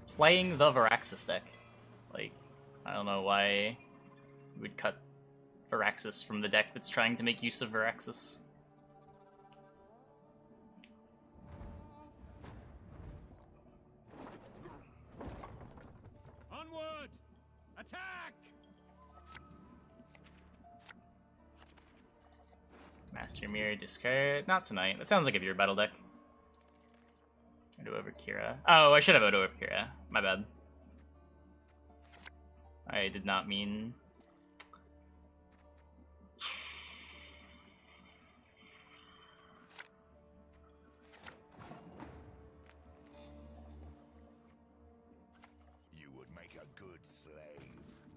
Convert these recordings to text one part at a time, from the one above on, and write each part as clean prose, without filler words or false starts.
playing the Veraxas deck. Like, I don't know why you would cut Veraxas from the deck that's trying to make use of Veraxas. Onward! Attack! Master Mirror, discard. Not tonight. That sounds like a Viewer Battle deck. Odo over Kira. Oh, I should have Odo over Kira. My bad. I did not mean... You would make a good slave.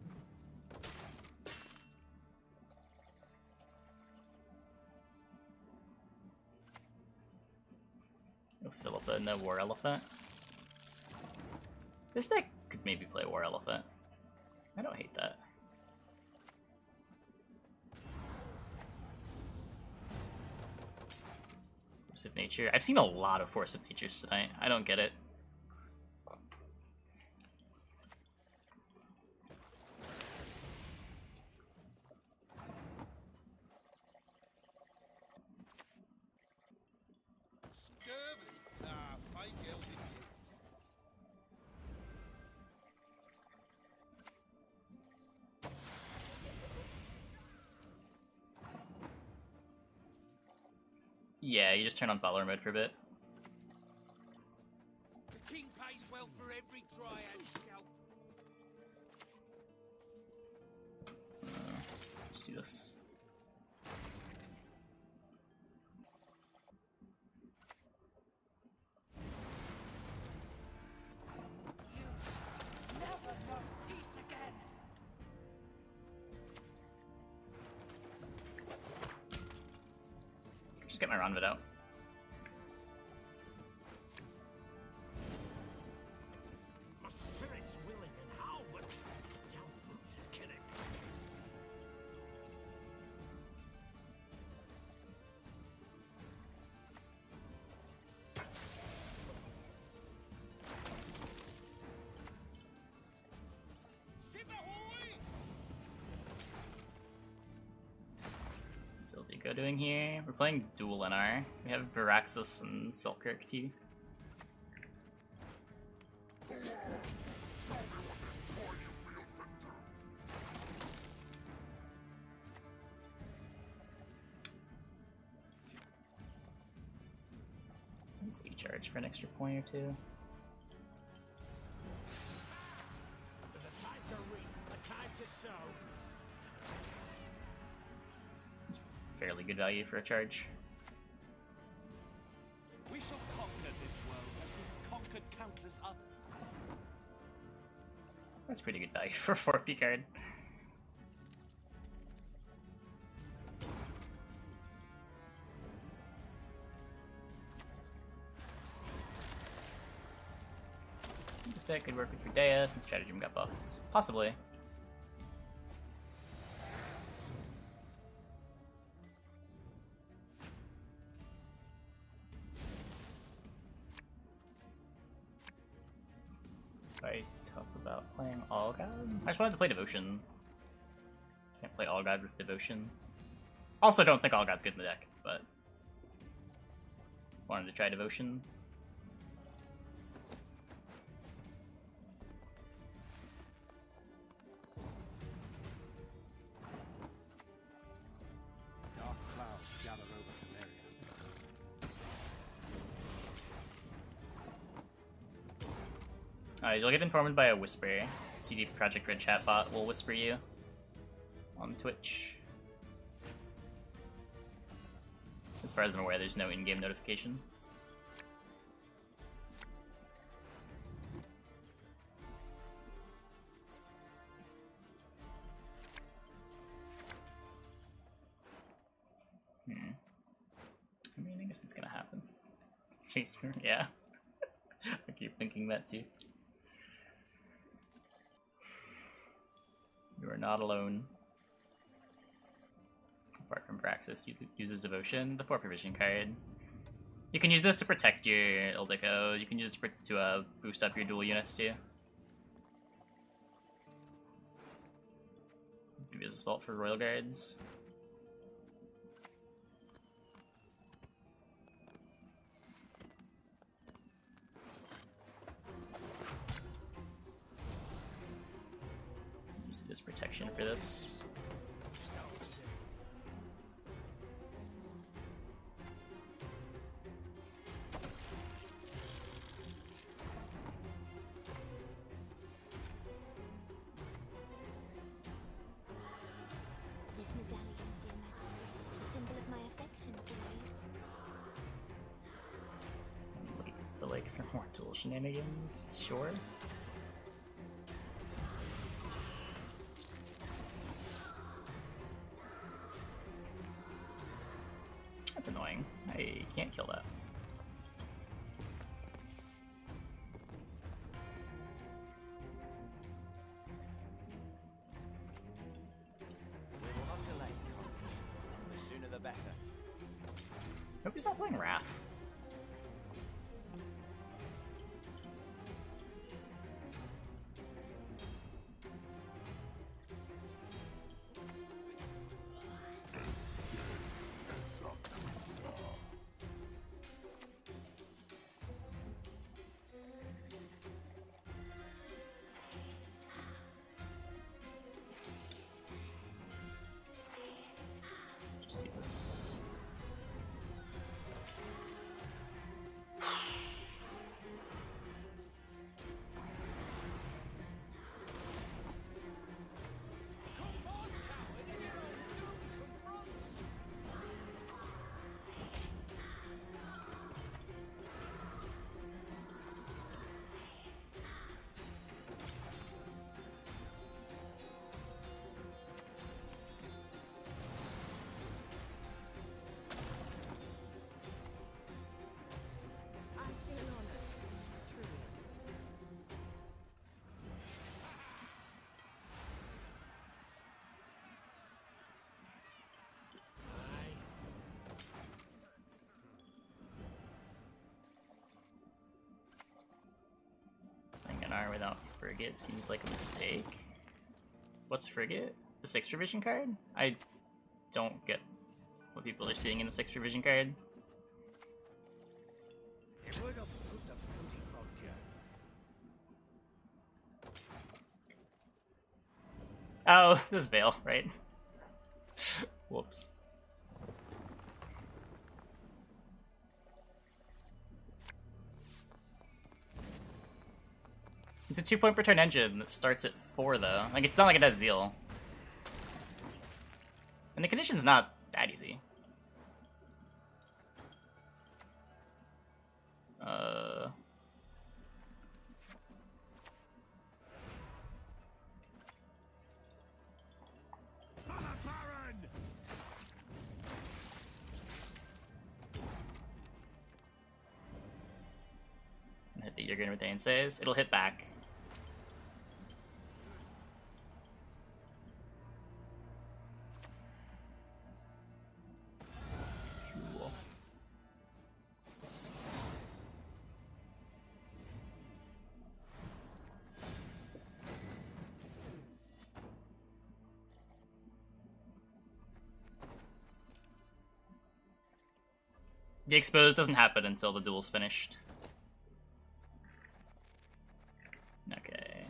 No Philippa, no War Elephant. This deck could maybe play War Elephant. I don't hate that. Force of Nature. I've seen a lot of Force of Natures tonight. I don't get it. Yeah, you just turn on follower mode for a bit. The king pays well for every dryad scalp. Let's do this. Never know peace again. Just get my Ronvid out. My spirit's willing and how, but down roots at Kerack. What's Ildiko doing here? We're playing Duel NR. We have Veraxas and Seltkirk too. Let's E-charge for an extra point or two. There's a time to reap, a time to sow. Fairly good value for a charge. We shall conquer this world as we have conquered countless others. That's pretty good value for a 4P card. This deck could work with your Dea since Stratagem got buffed. Possibly. If I talk about playing All God? I just wanted to play Devotion. Can't play All God with Devotion. Also don't think All God's good in the deck, but wanted to try Devotion. Dark clouds gather over Teleria. You'll get informed by a whisper. CD Projekt Red chatbot will whisper you on Twitch. As far as I'm aware, there's no in-game notification. I mean, I guess that's gonna happen. Yeah. I keep thinking that too. You are not alone. Apart from Veraxas, uses Devotion, the 4 provision card. You can use this to protect your Ildiko. You can use it to boost up your dual units too. Maybe as assault for Royal Guards. Use this protection for this. More dual shenanigans, sure. That's annoying. I can't kill that. We will not delay the conquest. The sooner the better. Hope he's not playing Wrath. Just do this. Without Frigate seems like a mistake. What's Frigate? The 6th revision card? I don't get what people are seeing in the 6th revision card. Oh, this is Veil, right? Whoops. It's a 2-point per turn engine that starts at 4 though. Like, it's not like it has Zeal. And the condition's not that easy. Hit the Jurgen Retain says. It'll hit back. Cool. The expose doesn't happen until the duel's finished. Okay.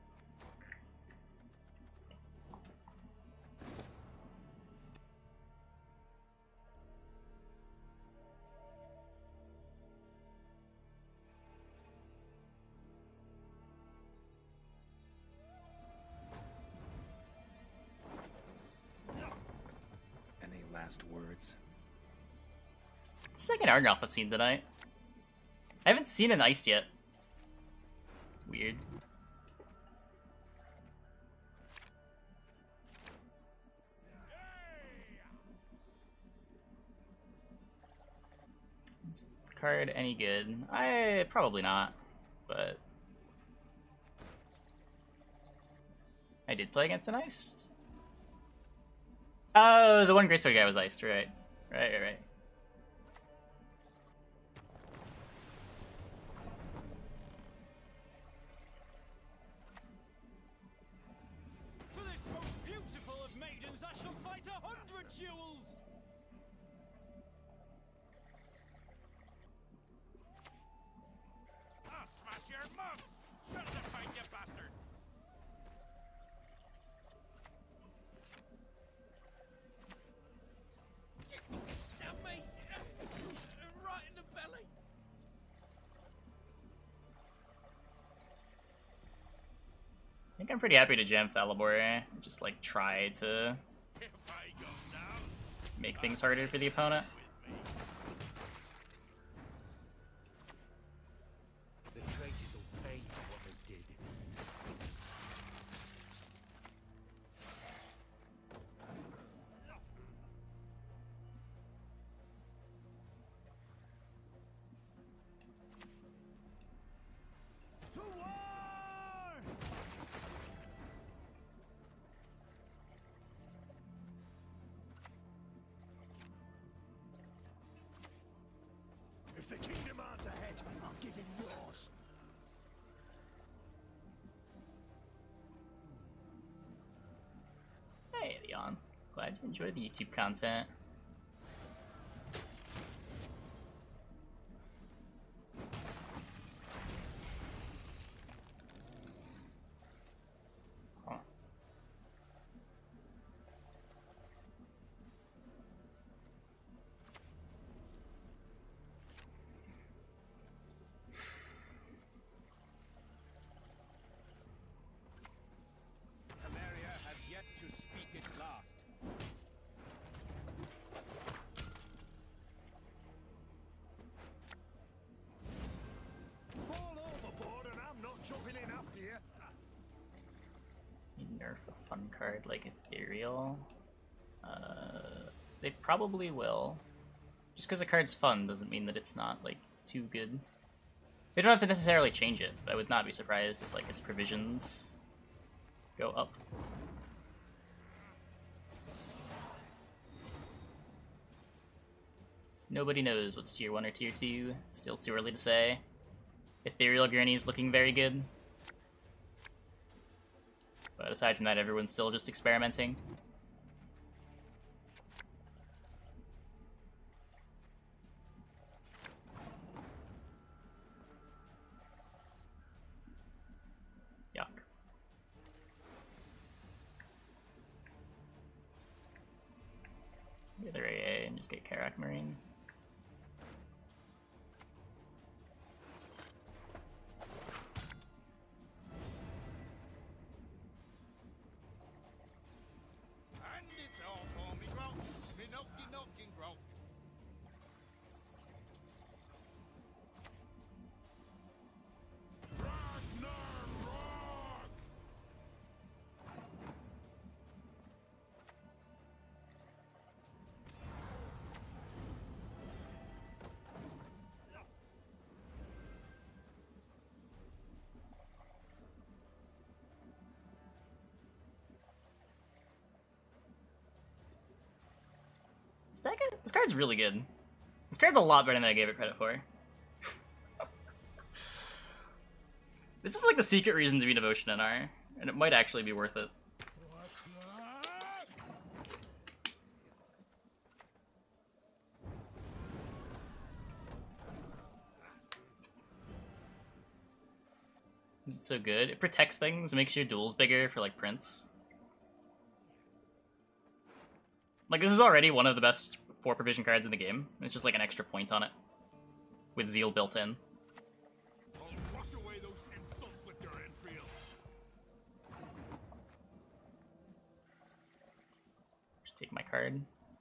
Any last words? The second Argoth I've seen tonight. I haven't seen an Iced yet. Weird. Is the card any good? Probably not, but I did play against an Iced. Oh, the one Greatsword guy was Iced, right. Right. jewels! I'll smash your mug! Shut the fight, you bastard! You fucking stabbed me! Right in the belly! I think I'm pretty happy to jam Thalabor and just like try to If I go down, make things harder for the opponent. the traitors will pay for what they did. To war! If the king demands a head, I'll give him yours. Hey, Leon. Glad you enjoyed the YouTube content. Huh. Teleria has yet to speak its last. Fall overboard and I'm not jumping in after you. You nerf a fun card like Ethereal? They probably will. Just because a card's fun doesn't mean that it's not, like, too good. They don't have to necessarily change it, but I would not be surprised if, like, its provisions go up. Nobody knows what's tier 1 or tier 2. Still too early to say. Ethereal Gurney's looking very good. But aside from that, everyone's still just experimenting. Yuck. The other AA and just get Kerack Marine. And it's all for me grog, me knocking grog. Ragnarok! This card's really good. This card's a lot better than I gave it credit for. This is like the secret reason to be Devotion NR, and it might actually be worth it. Is it so good? It protects things, makes your duels bigger for like Prince. Like, this is already one of the best 4 provision cards in the game. It's just like an extra point on it. With Zeal built in. I'll crush away those insults with your entrails. Just take my card.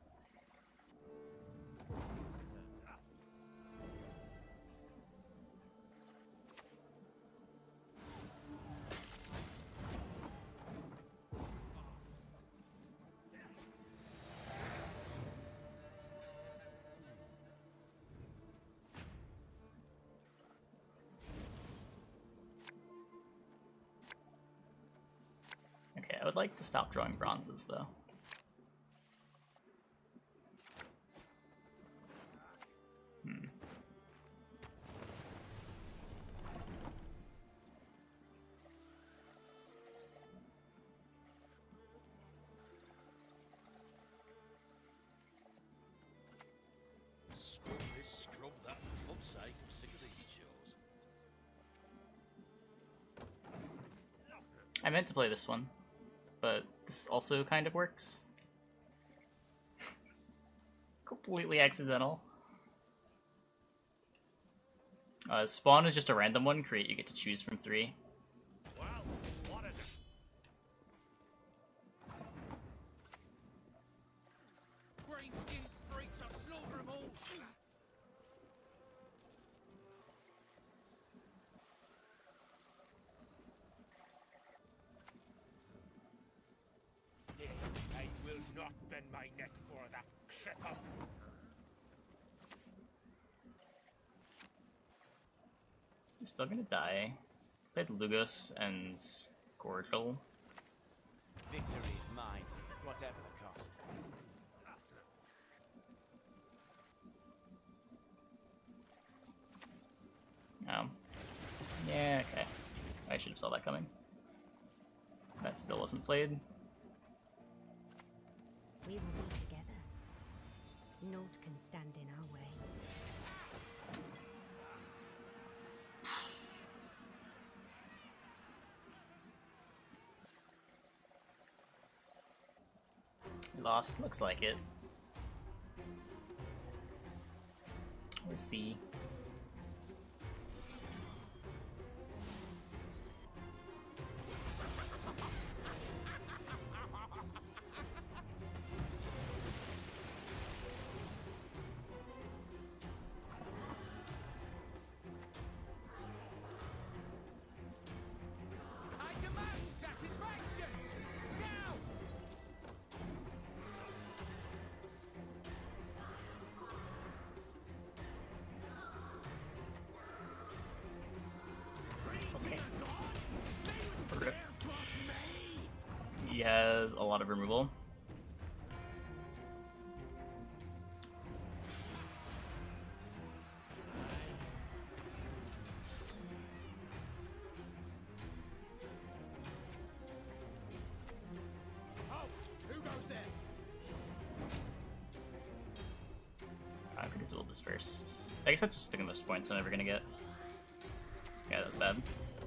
Okay, I would like to stop drawing bronzes, though. I meant to play this one, but this also kind of works. Completely accidental. Spawn is just a random one. Create, you get to choose from 3. Well, what is it? Green-skinned freaks are slaughter 'em all. I will not bend my neck for that cripple. He's still gonna die. Played Lugos and Squirtle. Victory is mine, whatever the cost. Yeah, okay. I should have saw that coming. That still wasn't played. We will be together. Naught can stand in our way. Lost, looks like it. We'll see. I demand satisfaction! Now! Okay. He has a lot of removal. Who goes there? I could have dueled this first. I guess that's just the most points I'm ever gonna get. Yeah, that's bad.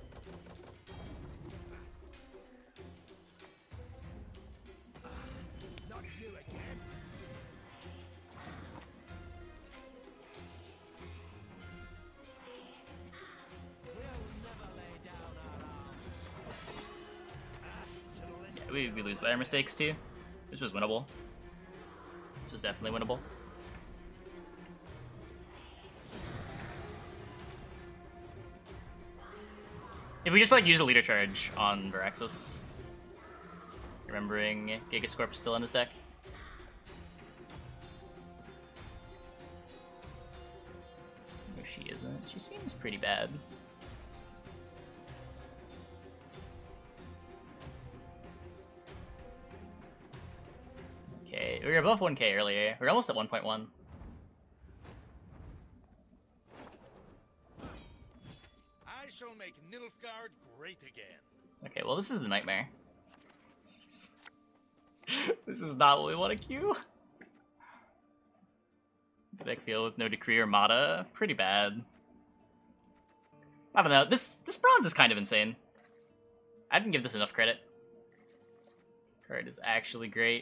Not you again. We'll never lay down our arms. Yeah, we lose by our mistakes too. This was winnable. This was definitely winnable. If we just like use a leader charge on Veraxas, remembering Gigascorp's still in his deck. No, she isn't. She seems pretty bad. Okay, we were above 1k earlier. We were almost at 1.1. I shall make Nilfgaard great again. Okay, well this is the nightmare. This is not what we want to queue. Deck field with no Decree or Mata. Pretty bad. I don't know, this bronze is kind of insane. I didn't give this enough credit. Card is actually great.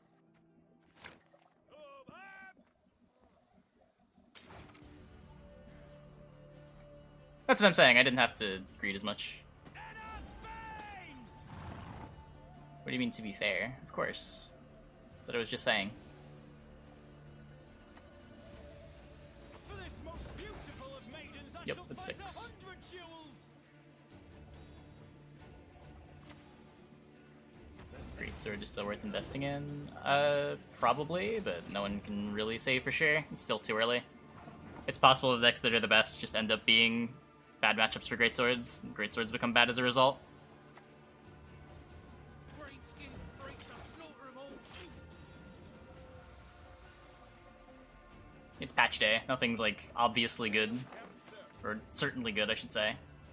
That's what I'm saying, I didn't have to greed as much. What do you mean to be fair? Of course. That's what I was just saying. For this most beautiful of maidens, I Yep, shall that's fight 6. 100 duels. Greatsword is still worth investing in? Probably, but no one can really say for sure. It's still too early. It's possible the decks that are the best just end up being bad matchups for Greatswords, and Greatswords become bad as a result. Green-skinned freaks are slaughter 'em all. It's patch day. Nothing's, like, obviously good. Or certainly good, I should say.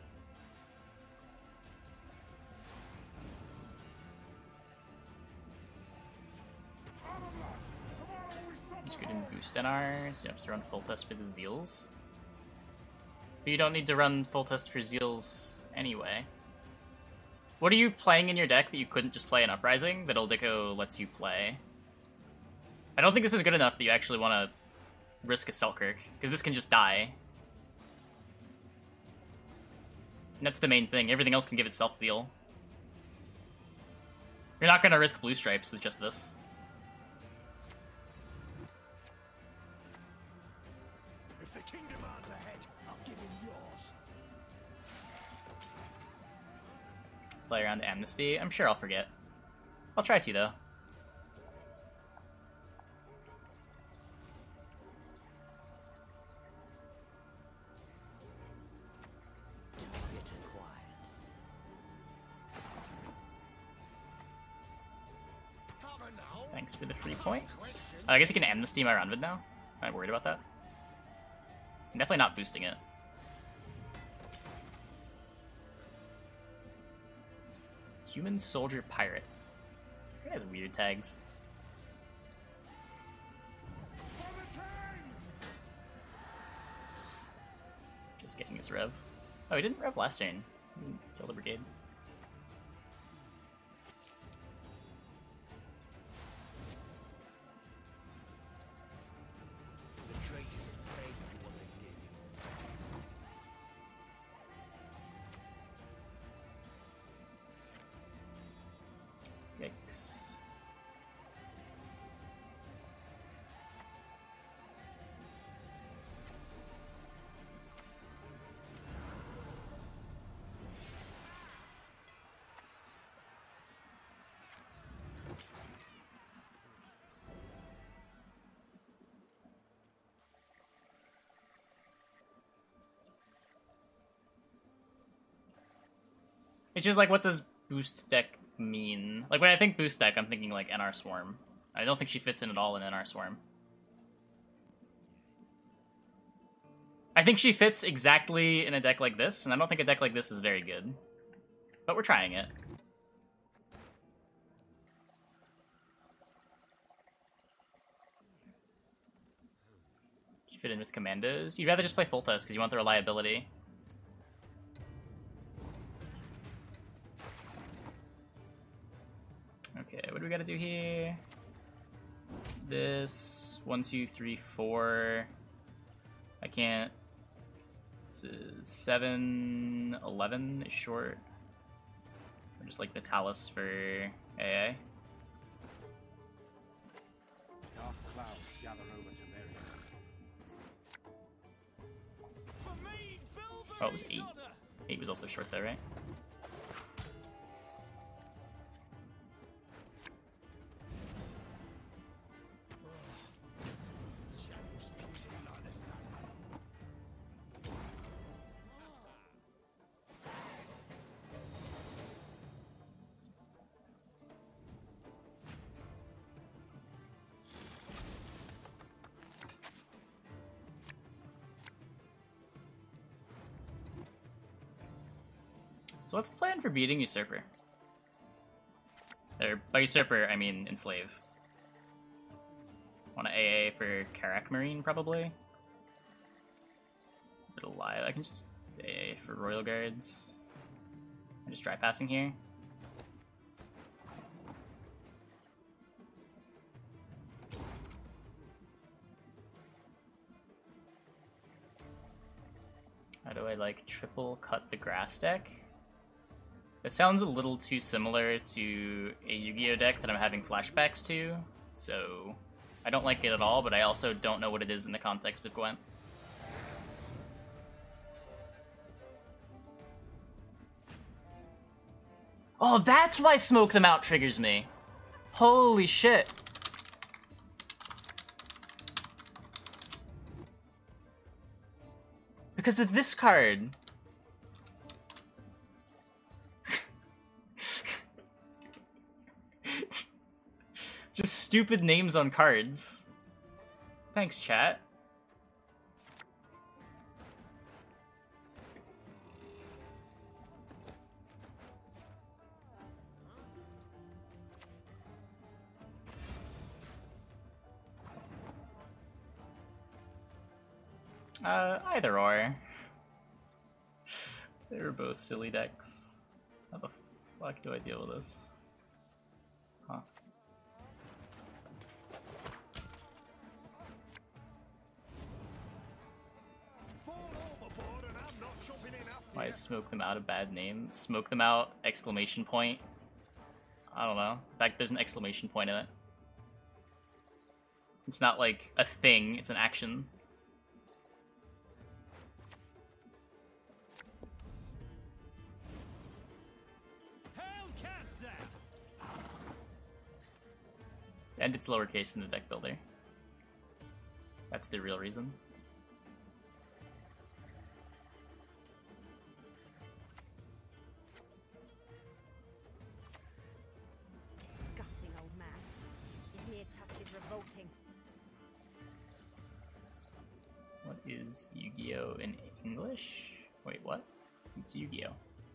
Just good in boost NR, so you have to run full test for the Zeals. But you don't need to run full test for Zeals anyway. What are you playing in your deck that you couldn't just play an Uprising that Ildiko lets you play? I don't think this is good enough that you actually want to risk a Seltkirk, because this can just die. And that's the main thing. Everything else can give itself Zeal. You're not going to risk blue stripes with just this. If the king demands a head, I'll give him yours. Play around Amnesty. I'm sure I'll forget. I'll try to, though. Target acquired. Thanks for the free point. I guess you can Amnesty my Ronvid now. I'm not worried about that. I'm definitely not boosting it. Human Soldier Pirate. It has weird tags. Just getting his rev. Oh, he didn't rev last turn. Kill the brigade. The traitors have paid for what they did. Yikes. It's just like, what does boost deck mean? Like, when I think boost deck, I'm thinking like NR Swarm. I don't think she fits in at all in NR Swarm. I think she fits exactly in a deck like this, and I don't think a deck like this is very good. But we're trying it. She fit in with Commandos. You'd rather just play Foltest because you want the reliability. Okay, what do we gotta do here? This 1, 2, 3, 4. I can't. This is 7, 11 is short. Or just like Natalis for AA. Dark clouds gather over to Mary. For me, Oh, it was 8. 8 was also short though, right? So what's the plan for beating Usurper? Or by Usurper, I mean Enslave. Want to AA for Kerack Marine, probably? It'll lie. I can just AA for Royal Guards. I'm just dry passing here. How do I, like, triple cut the grass deck? It sounds a little too similar to a Yu-Gi-Oh deck that I'm having flashbacks to, so I don't like it at all, but I also don't know what it is in the context of Gwent. Oh, that's why Smoke Them Out triggers me! Holy shit! Because of this card! Just stupid names on cards. Thanks, chat. Either or. They were both silly decks. How the fuck do I deal with this? Huh. Why is smoke them out a bad name? Smoke them out, exclamation point. I don't know. In fact, there's an exclamation point in it. It's not like a thing, it's an action. And it's lowercase in the deck builder. That's the real reason. Disgusting old man. His mere touch is revolting. What is Yu-Gi-Oh in English? Wait, what? It's Yu-Gi-Oh.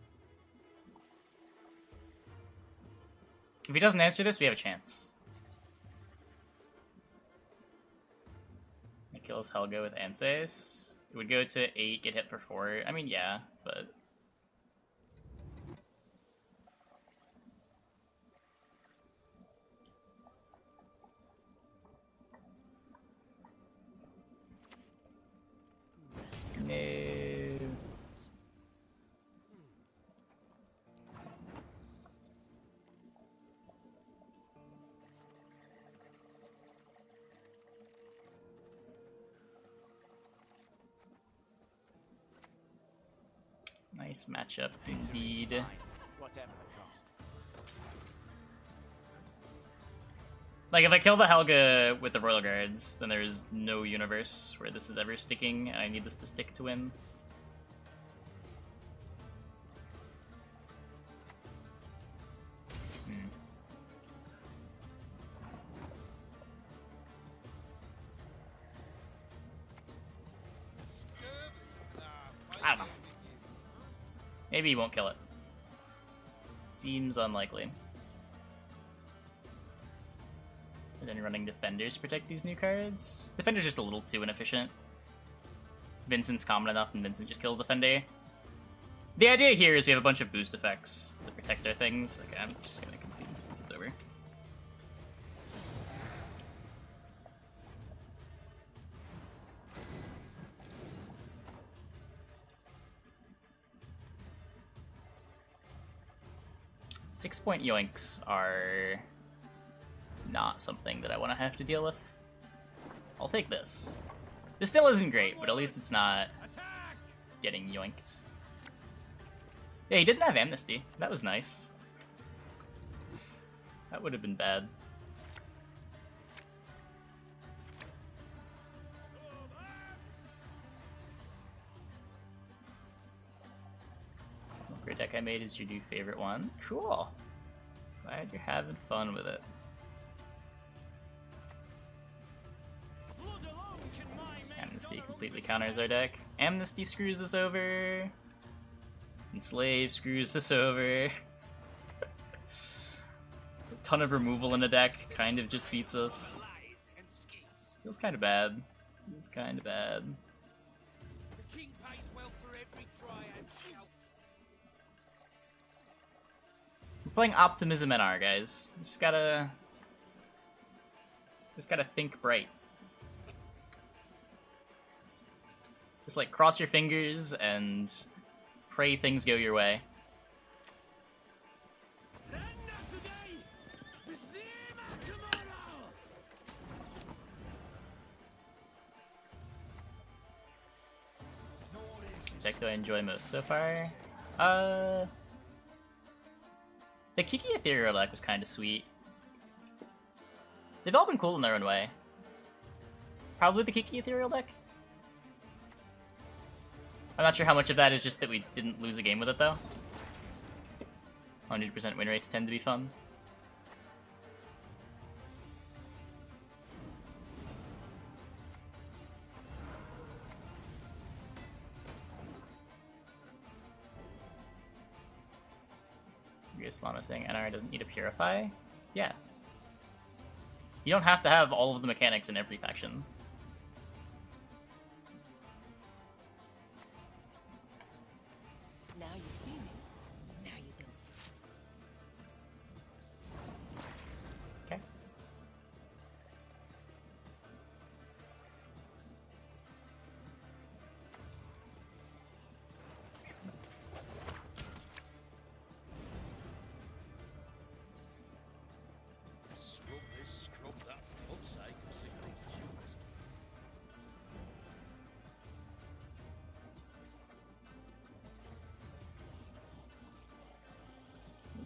If he doesn't answer this, we have a chance. It kills Helga with Anses. It would go to 8, get hit for 4. I mean, yeah, but... No. Nice matchup indeed. Whatever the cost. Like, if I kill the Helga with the Royal Guards, then there is no universe where this is ever sticking, and I need this to stick to win. I don't know. Maybe he won't kill it. Seems unlikely. Are then running Defenders to protect these new cards? Defender's just a little too inefficient. Vincent's common enough and Vincent just kills Defender. The idea here is we have a bunch of boost effects to protect our things. Okay, I'm just gonna concede. This is over. Six-point yoinks are not something that I want to have to deal with. I'll take this. This still isn't great, but at least it's not getting yoinked. Yeah, he didn't have Amnesty. That was nice. That would have been bad. Great deck I made is your new favorite one. Cool. Glad you're having fun with it. Amnesty completely counters our deck. Amnesty screws us over. Enslave screws us over. A ton of removal in the deck kind of just beats us. Feels kind of bad. Feels kind of bad. We're playing Optimism NR, guys. Just gotta think bright. Just like cross your fingers and pray things go your way. Deck do I enjoy most so far? The Kiki Ethereal deck was kind of sweet. They've all been cool in their own way. Probably the Kiki Ethereal deck. I'm not sure how much of that is just that we didn't lose a game with it, though. 100% win rates tend to be fun. Islam is saying NR doesn't need to purify? Yeah. You don't have to have all of the mechanics in every faction. Now you see me. Now you don't.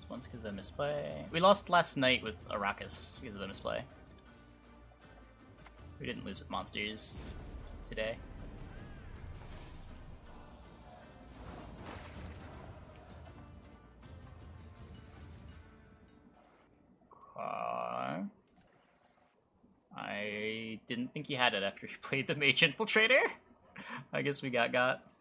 Lost once because of a misplay. We lost last night with Veraxas because of a misplay. We didn't lose with monsters today. I didn't think he had it after he played the Mage Infiltrator. I guess we got.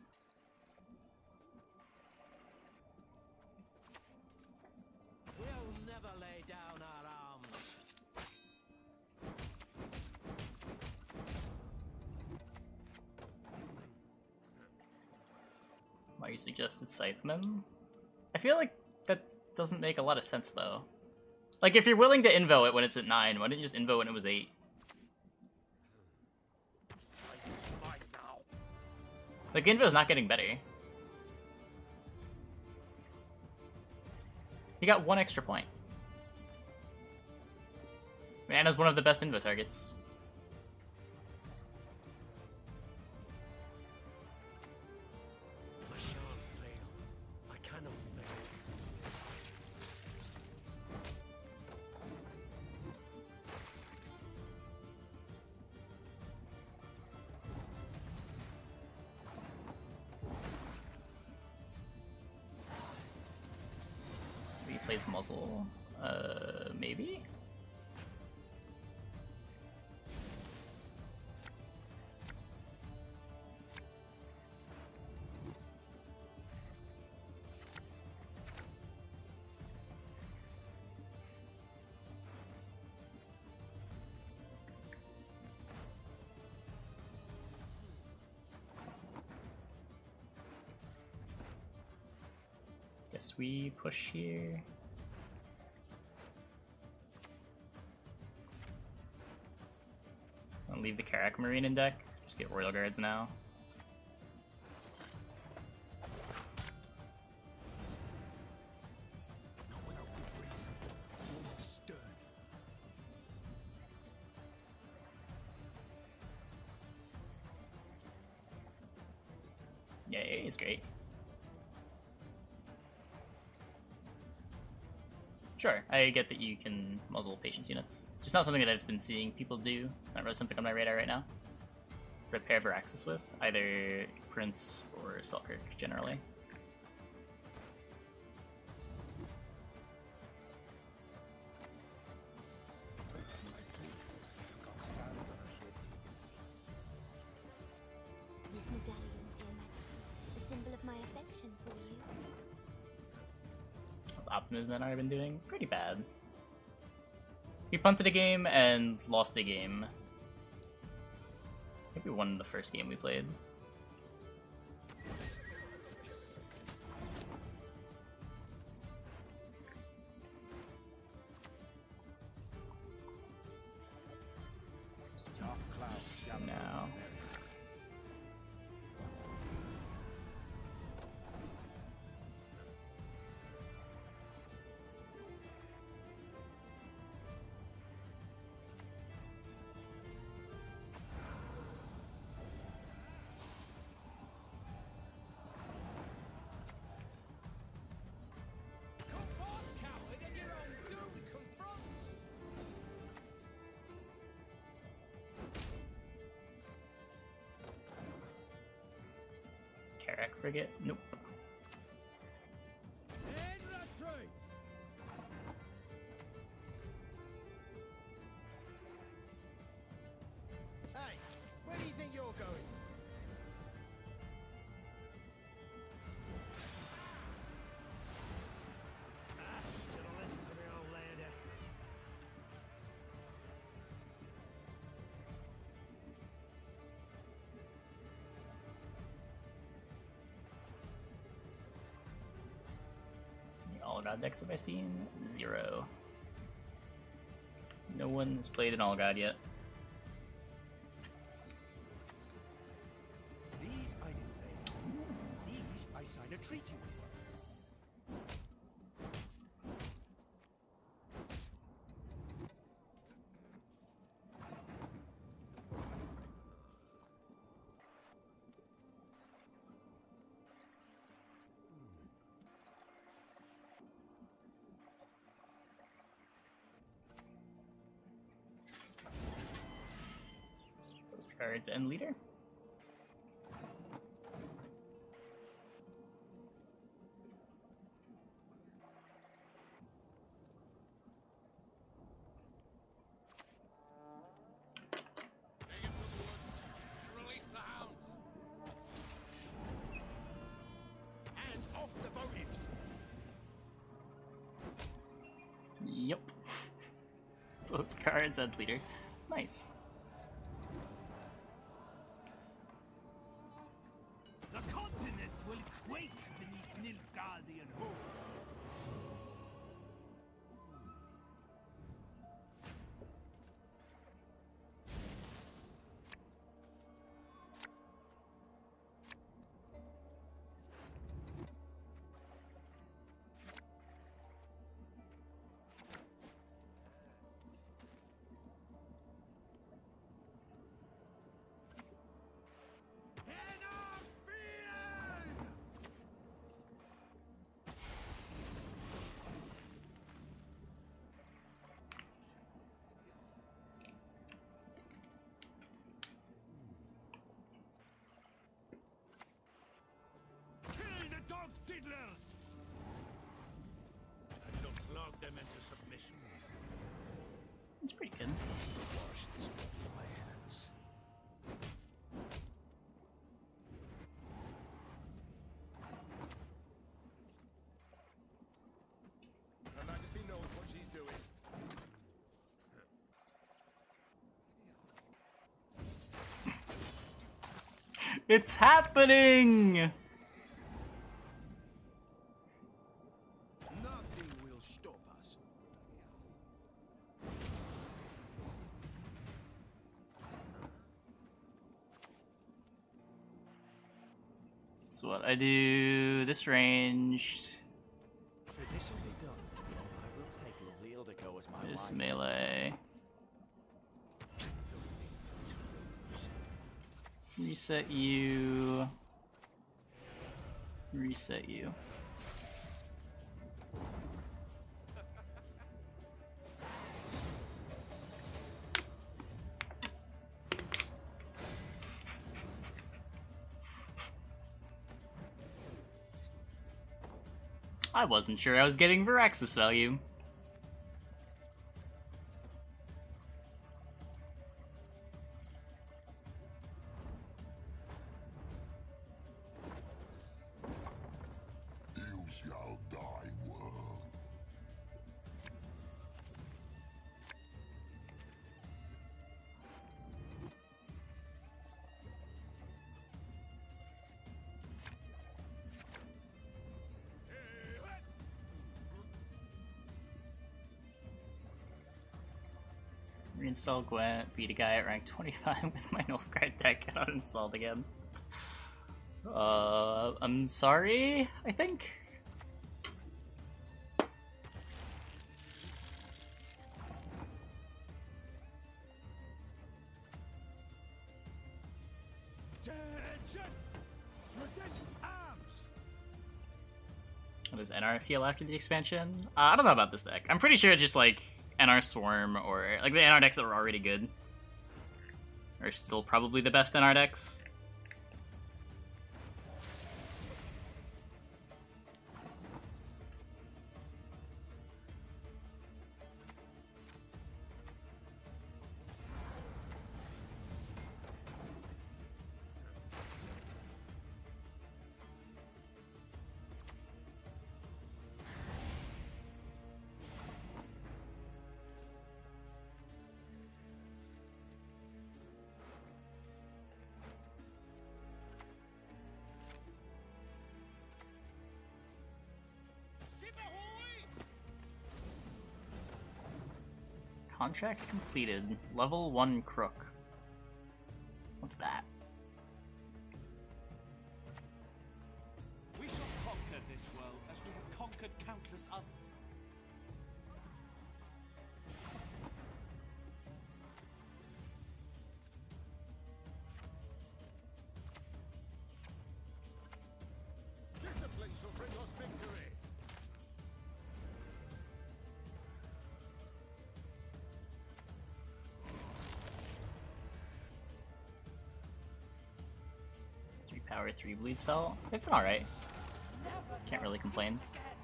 We'll never lay down our arms. Why you suggested Scytheman? I feel like that doesn't make a lot of sense though. Like if you're willing to invo it when it's at 9, why didn't you just invo when it was 8? Like, the info's not getting better. He got 1 extra point. Anna's one of the best invo targets. I shan't fail. I cannot fail. Maybe he plays Muzzle. Maybe? Guess we push here. I'll leave the Kerack Marine in deck. Just get Royal Guards now. Not without good reason. Warm to stern. Yeah, he's great. Sure, I get that you can muzzle patience units. Just not something that I've been seeing people do. Not really something on my radar right now. Repair Veraxas with, either Prince or Seltkirk, generally. This medallion, dear Majesty, a symbol of my affection for you. Optimism and I have been doing pretty bad. We punted a game and lost a game. I think we won the first game we played. Dark clouds gather Now. Come forth, coward, and your own doom confront. Kerack Frigate? Nope. In retreat. Hey, where do you think you're going? Should've listened to me, old lady. All God decks have I seen? 0. No one has played an All God yet. These I invade. These I sign a treaty with. Cards and leader. Release the hounds. Hands off the votives. Yep. Both cards and leader. Nice. The continent will quake beneath Nilfgaardian hoof. Dog diddlers! I shall flog them into submission. It's pretty good. Wash this blood from my hands. Her Majesty knows what she's doing. It's happening! Nothing will stop us. So what I do this ranged, Traditionally done. I will take lovely Ildiko as my this wife. melee, reset you, reset you. I wasn't sure I was getting Veraxas value. You shall die, world. Reinstall Gwent, beat a guy at rank 25 with my Nilfgaard deck and uninstalled again. I'm sorry, I think? Attention! Present arms! How does NR feel after the expansion? I don't know about this deck. I'm pretty sure it's just like NR Swarm or like the NR decks that were already good are still probably the best NR decks. Contract completed. Level 1 Crook. What's that? We shall conquer this world as we have conquered countless others. Discipline shall bring us victory. Tower 3 bleeds fell. They've been alright. Can't really complain.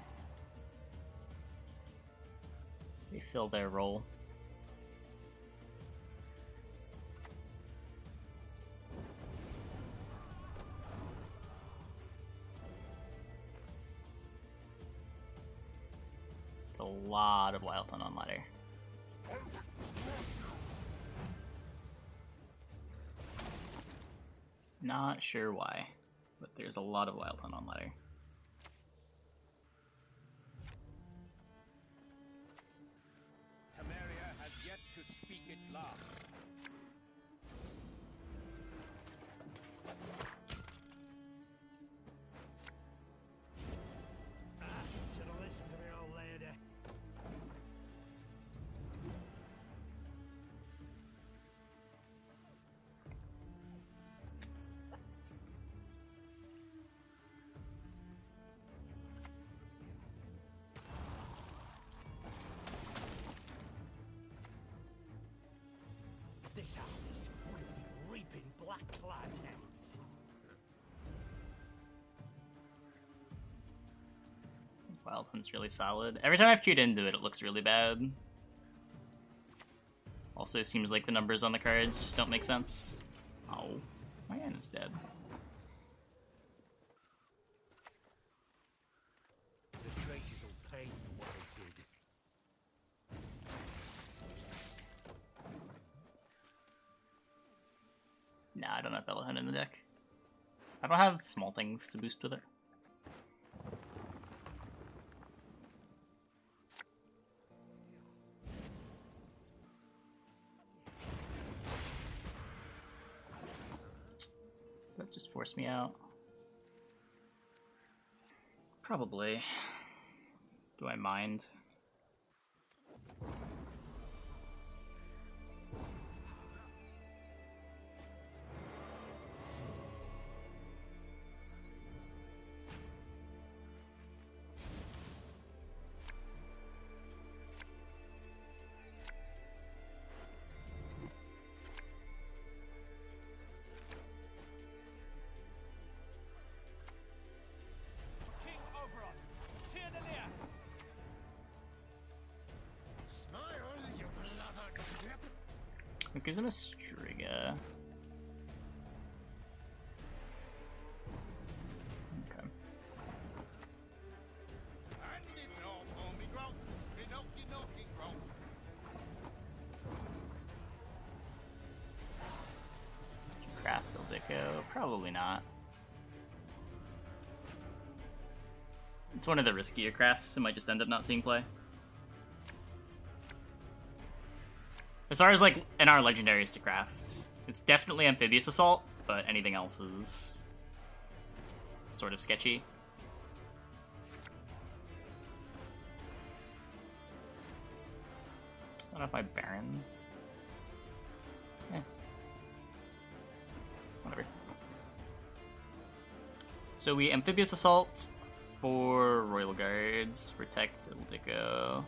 They fill their role. It's a lot of Wild Hunt on ladder. Not sure why, but there's a lot of Wild Hunt on ladder. Temeria has yet to speak its last. Should have listened to me, old lady. This harvest will be reaping black-clad heads. Wild Hunt's really solid. Every time I've queued into it, it looks really bad. Also, seems like the numbers on the cards just don't make sense. Oh, my hand is dead. The traitors will pay for what they did. Nah, I don't have Bellowhound in the deck. I don't have small things to boost with it. Does that just force me out? Probably. Do I mind? King Oberon, Tyrnania! Smile, you blooded grip. This gives him a Striga. Okay. And it's all for me, Grump. Pinocchio, Pinocchio, Grump. Craft Ildiko? Probably not. It's one of the riskier crafts, it might just end up not seeing play. As far as like in our legendaries to craft, it's definitely Amphibious Assault, but anything else is sort of sketchy. I don't know if my Baron. Whatever. So we Amphibious Assault for Royal Guards to protect Ildiko.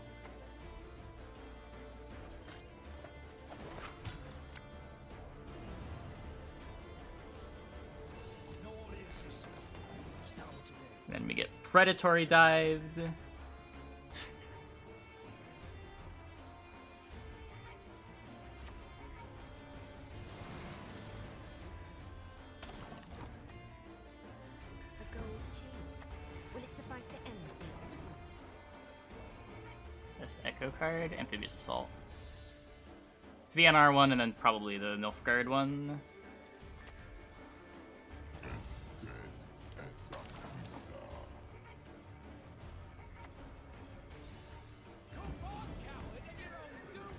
No audiences. Start today. Then we get Predatory Dived. A gold chain. Will it suffice to end the old fight? This Echo card, Amphibious Assault. It's the NR one and then probably the Nilfgaard one. Go forth, coward, and your own doom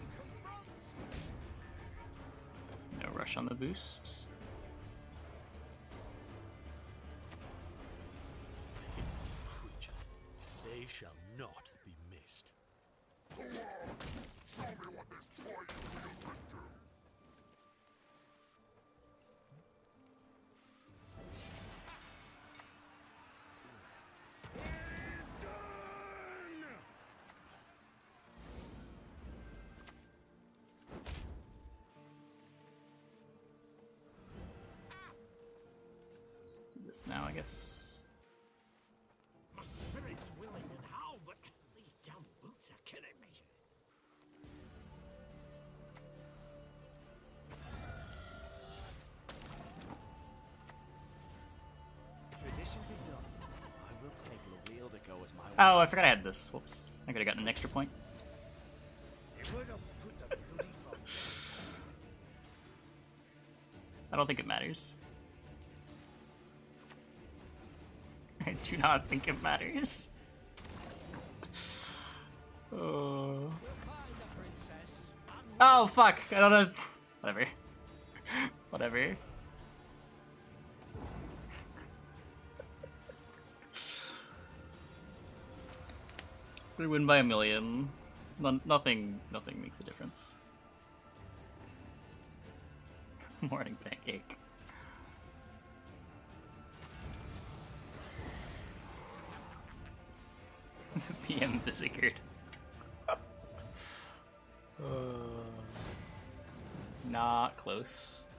confront! No rush on the boost. Creatures. They shall not be missed. Show me what this toy wheel can do. this now, I guess. My spirit's willing and how, but these damn boots are killing me. Tradition be done. I will take lovely Ildiko as my Oh, I forgot I had this. Whoops. I could have gotten an extra point. It would have put the bloody phone. I don't think it matters. I do not think it matters. Oh. Oh, fuck! I don't know. Whatever. Whatever. We win by a million. Nothing makes a difference. Morning pancake. The PM Visigored. Not close.